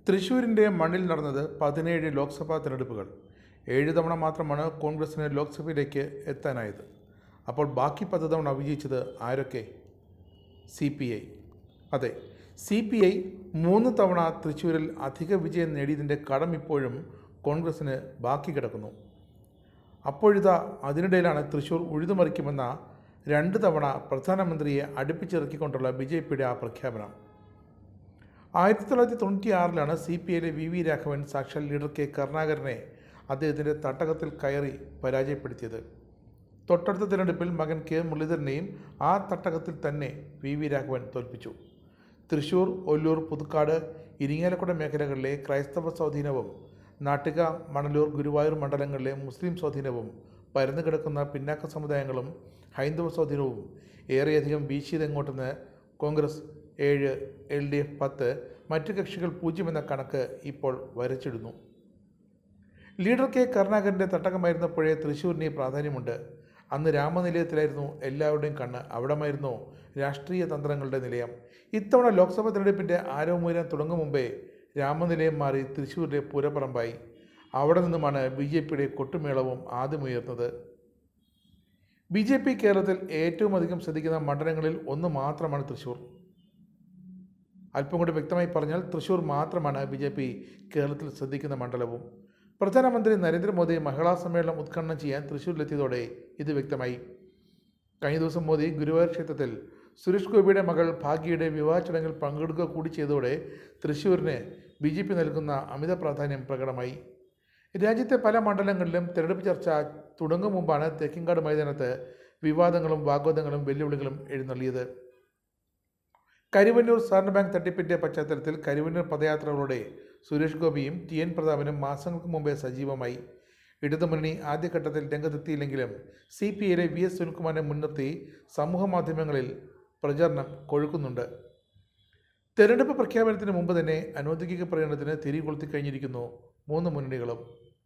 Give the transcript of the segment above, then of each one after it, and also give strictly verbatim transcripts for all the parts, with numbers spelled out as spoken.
തൃശ്ശൂരിൻ്റെ മണ്ണിൽ നടന്നത് പതിനേഴ് ലോക്സഭാ തിരഞ്ഞെടുപ്പുകൾ. ഏഴ് തവണ മാത്രമാണ് കോൺഗ്രസിന് ലോക്സഭയിലേക്ക് എത്താനായത്. അപ്പോൾ ബാക്കി പത്ത് തവണ വിജയിച്ചത് ആരൊക്കെ? C P I. അതെ, സി പി ഐ മൂന്ന് തവണ തൃശ്ശൂരിൽ അധിക വിജയം നേടിയതിൻ്റെ കടം ഇപ്പോഴും കോൺഗ്രസിന് ബാക്കി കിടക്കുന്നു. അപ്പോഴിതാ അതിനിടയിലാണ് തൃശ്ശൂർ ഉഴുതുമറിക്കുമെന്ന രണ്ട് തവണ പ്രധാനമന്ത്രിയെ അടുപ്പിച്ചിറക്കിക്കൊണ്ടുള്ള ബി ജെ പിയുടെ ആ പ്രഖ്യാപനം. ആയിരത്തി തൊള്ളായിരത്തി തൊണ്ണൂറ്റി ആറിലാണ് സി പി ഐയിലെ വി വി രാഘവൻ സാക്ഷാൽ ലീഡർ കെ കരുണാകരനെ അദ്ദേഹത്തിൻ്റെ തട്ടകത്തിൽ കയറി പരാജയപ്പെടുത്തിയത്. തൊട്ടടുത്ത തിരഞ്ഞെടുപ്പിൽ മകൻ കെ മുരളീധരനെയും ആ തട്ടകത്തിൽ തന്നെ വി വി രാഘവൻ തോൽപ്പിച്ചു. തൃശ്ശൂർ, ഒല്ലൂർ, പുതുക്കാട്, ഇരിങ്ങാലക്കുട മേഖലകളിലെ ക്രൈസ്തവ സ്വാധീനവും നാട്ടിക, മണലൂർ, ഗുരുവായൂർ മണ്ഡലങ്ങളിലെ മുസ്ലിം സ്വാധീനവും പരന്നു കിടക്കുന്ന പിന്നാക്ക സമുദായങ്ങളും ഹൈന്ദവ സ്വാധീനവും ഏറെയധികം വീശിയതെങ്ങോട്ടെന്ന് കോൺഗ്രസ് ഏഴ്, എൽ ഡി എഫ് പത്ത്, മറ്റ് കക്ഷികൾ പൂജ്യം എന്ന കണക്ക് ഇപ്പോൾ വരച്ചിടുന്നു. ലീഡർ കെ കരുണാകരൻ്റെ തട്ടകമായിരുന്നപ്പോഴേ തൃശ്ശൂരിന് പ്രാധാന്യമുണ്ട്. അന്ന് രാമനിലയത്തിലായിരുന്നു എല്ലാവരുടെയും കണ്ണ്. അവിടമായിരുന്നു രാഷ്ട്രീയ തന്ത്രങ്ങളുടെ നിലയം. ഇത്തവണ ലോക്സഭാ തെരഞ്ഞെടുപ്പിൻ്റെ ആരവമുയരാൻ തുടങ്ങും മുമ്പേ രാമനിലയം മാറി തൃശ്ശൂരിലെ പൂരപ്പറമ്പായി. അവിടെ നിന്നുമാണ് ബി ജെ പിയുടെ കൊട്ടുമേളവും ആദ്യമുയർന്നത്. ബി ജെ പി കേരളത്തിൽ ഏറ്റവും അധികം ശ്രദ്ധിക്കുന്ന മണ്ഡലങ്ങളിൽ ഒന്ന് മാത്രമാണ് തൃശ്ശൂർ. അല്പം കൂടി വ്യക്തമായി പറഞ്ഞാൽ തൃശ്ശൂർ മാത്രമാണ് ബി ജെ പി കേരളത്തിൽ ശ്രദ്ധിക്കുന്ന മണ്ഡലവും. പ്രധാനമന്ത്രി നരേന്ദ്രമോദി മഹിളാ സമ്മേളനം ഉദ്ഘാടനം ചെയ്യാൻ തൃശ്ശൂരിലെത്തിയതോടെ ഇത് വ്യക്തമായി. കഴിഞ്ഞ ദിവസം മോദി ഗുരുവായൂർ ക്ഷേത്രത്തിൽ സുരേഷ് ഗോപിയുടെ മകൾ ഭാഗ്യയുടെ വിവാഹ ചടങ്ങിൽ പങ്കെടുക്കുക കൂടി ചെയ്തതോടെ തൃശ്ശൂരിന് ബി ജെ പി നൽകുന്ന അമിത പ്രാധാന്യം പ്രകടമായി. രാജ്യത്തെ പല മണ്ഡലങ്ങളിലും തെരഞ്ഞെടുപ്പ് ചർച്ച തുടങ്ങും മുമ്പാണ് തേക്കിൻകാട് മൈതാനത്ത് വിവാദങ്ങളും വാഗ്വാദങ്ങളും വെല്ലുവിളികളും എഴുന്നള്ളിയത്. കരുവന്നൂർ സഹകരണ ബാങ്ക് തട്ടിപ്പിൻ്റെ പശ്ചാത്തലത്തിൽ കരുവന്നൂർ പദയാത്രകളോടെ സുരേഷ് ഗോപിയും ടി എൻ പ്രതാപനും മാസങ്ങൾക്ക് മുമ്പേ സജീവമായി. ഇടതുമുന്നണി ആദ്യഘട്ടത്തിൽ രംഗത്തെത്തിയില്ലെങ്കിലും സി പി ഐയിലെ വി എസ് സുനിൽകുമാറിനെ മുൻനിർത്തി സമൂഹ മാധ്യമങ്ങളിൽ പ്രചാരണം കൊഴുക്കുന്നുണ്ട്. തെരഞ്ഞെടുപ്പ് പ്രഖ്യാപനത്തിന് മുമ്പ് തന്നെ അനൗദ്യോഗിക പ്രകടനത്തിന് തിരികൊളുത്തി കഴിഞ്ഞിരിക്കുന്നു മൂന്ന് മുന്നണികളും.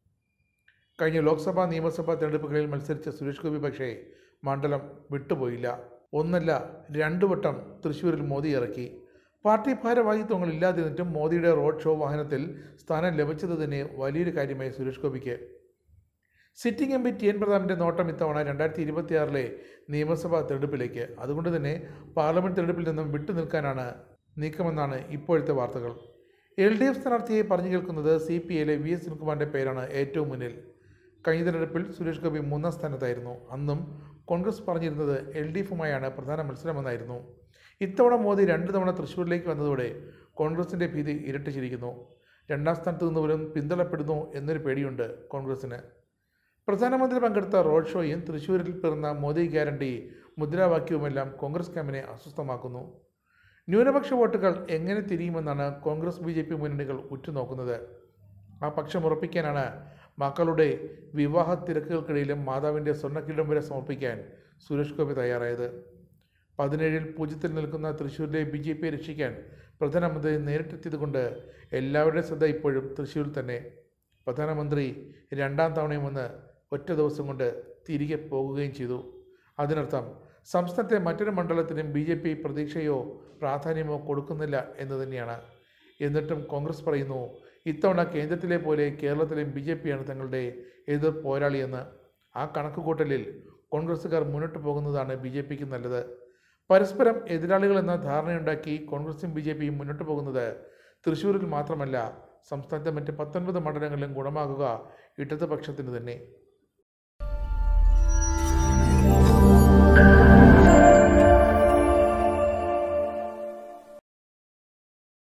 കഴിഞ്ഞ ലോക്സഭാ നിയമസഭാ തെരഞ്ഞെടുപ്പുകളിൽ മത്സരിച്ച സുരേഷ് ഗോപി പക്ഷേ മണ്ഡലം വിട്ടുപോയില്ല. ഒന്നല്ല രണ്ടു വട്ടം തൃശ്ശൂരിൽ മോദി ഇറക്കി. പാർട്ടി ഭാരവാഹിത്വങ്ങളില്ലാതിരുന്നിട്ടും മോദിയുടെ റോഡ് ഷോ വാഹനത്തിൽ സ്ഥാനം ലഭിച്ചത് തന്നെ വലിയൊരു കാര്യമായി സുരേഷ് ഗോപിക്ക്. Sitting M P T N പ്രതാപൻ്റെ നോട്ടം ഇത്തവണ രണ്ടായിരത്തി ഇരുപത്തി ആറിലെ നിയമസഭാ തെരഞ്ഞെടുപ്പിലേക്ക്. അതുകൊണ്ട് തന്നെ പാർലമെൻറ്റ് തെരഞ്ഞെടുപ്പിൽ നിന്നും വിട്ടുനിൽക്കാനാണ് നീക്കമെന്നാണ് ഇപ്പോഴത്തെ വാർത്തകൾ. എൽ ഡി എഫ് സ്ഥാനാർത്ഥിയെ പറഞ്ഞു കേൾക്കുന്നത് സി പി ഐയിലെ വി എസ് സുനിൽകുമാറിൻ്റെ പേരാണ് ഏറ്റവും മുന്നിൽ. കഴിഞ്ഞ തെരഞ്ഞെടുപ്പിൽ സുരേഷ് ഗോപി മൂന്നാം സ്ഥാനത്തായിരുന്നു. അന്നും കോൺഗ്രസ് പറഞ്ഞിരുന്നത് എൽ ഡി എഫുമായാണ് പ്രധാന മത്സരമെന്നായിരുന്നു. ഇത്തവണ മോദി രണ്ട് തവണ തൃശ്ശൂരിലേക്ക് വന്നതോടെ കോൺഗ്രസിൻ്റെ ഭീതി ഇരട്ടിച്ചിരിക്കുന്നു. രണ്ടാം സ്ഥാനത്ത് നിന്നുപോലും പിന്തള്ളപ്പെടുന്നു എന്നൊരു പേടിയുണ്ട് കോൺഗ്രസിന്. പ്രധാനമന്ത്രി പങ്കെടുത്ത റോഡ് ഷോയും തൃശ്ശൂരിൽ പിറന്ന മോദി ഗ്യാരണ്ടി മുദ്രാവാക്യവുമെല്ലാം കോൺഗ്രസ് ക്യാമ്പിനെ അസ്വസ്ഥമാക്കുന്നു. ന്യൂനപക്ഷ വോട്ടുകൾ എങ്ങനെ തിരിയുമെന്നാണ് കോൺഗ്രസ് ബി ജെ പി മുന്നണികൾ ഉറ്റുനോക്കുന്നത്. ആ പക്ഷം ഉറപ്പിക്കാനാണ് മക്കളുടെ വിവാഹ തിരക്കുകൾക്കിടയിലും മാതാവിൻ്റെ സ്വർണ്ണക്കിരീടം വരെ സമർപ്പിക്കാൻ സുരേഷ് ഗോപി തയ്യാറായത്. പതിനേഴിൽ പൂജ്യത്തിൽ നിൽക്കുന്ന തൃശ്ശൂരിലെ ബി ജെ പിയെ രക്ഷിക്കാൻ പ്രധാനമന്ത്രി നേരിട്ടെത്തിയതുകൊണ്ട് എല്ലാവരുടെയും ശ്രദ്ധ ഇപ്പോഴും തൃശ്ശൂരിൽ തന്നെ. പ്രധാനമന്ത്രി രണ്ടാം തവണയും വന്ന് ഒറ്റ ദിവസം കൊണ്ട് തിരികെ പോകുകയും ചെയ്തു. അതിനർത്ഥം സംസ്ഥാനത്തെ മറ്റൊരു മണ്ഡലത്തിനും ബി ജെ പി പ്രതീക്ഷയോ പ്രാധാന്യമോ കൊടുക്കുന്നില്ല എന്ന് തന്നെയാണ്. എന്നിട്ടും കോൺഗ്രസ് പറയുന്നു ഇത്തവണ കേന്ദ്രത്തിലെ പോലെ കേരളത്തിലെ ബി ജെ പിയാണ് തങ്ങളുടെ എതിർ പോരാളിയെന്ന്. ആ കണക്കുകൂട്ടലിൽ കോൺഗ്രസ്സുകാർ മുന്നോട്ട് പോകുന്നതാണ് ബി ജെ പിക്ക് നല്ലത്. പരസ്പരം എതിരാളികൾ എന്ന ധാരണയുണ്ടാക്കി കോൺഗ്രസും ബി ജെ പിയും മുന്നോട്ട് പോകുന്നത് തൃശ്ശൂരിൽ മാത്രമല്ല സംസ്ഥാനത്തെ മറ്റ് പത്തൊൻപത് മണ്ഡലങ്ങളിലും ഗുണമാകുക ഇടതുപക്ഷത്തിന് തന്നെ.